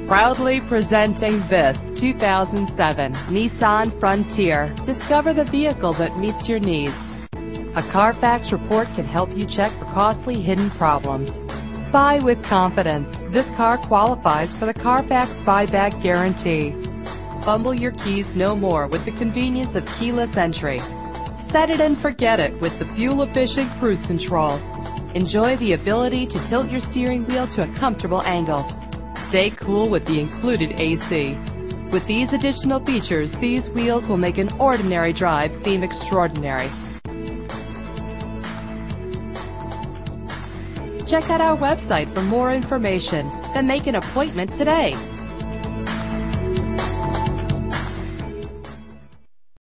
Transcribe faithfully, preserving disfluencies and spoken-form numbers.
Proudly presenting this two thousand seven Nissan Frontier. Discover the vehicle that meets your needs. A Carfax report can help you check for costly hidden problems. Buy with confidence. This car qualifies for the Carfax buyback guarantee. Fumble your keys no more with the convenience of keyless entry. Set it and forget it with the fuel-efficient cruise control. Enjoy the ability to tilt your steering wheel to a comfortable angle. Stay cool with the included A C. With these additional features, these wheels will make an ordinary drive seem extraordinary. Check out our website for more information and make an appointment today.